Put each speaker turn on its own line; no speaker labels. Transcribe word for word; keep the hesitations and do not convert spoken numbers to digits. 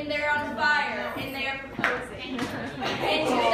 and they're on fire, and they are proposing. And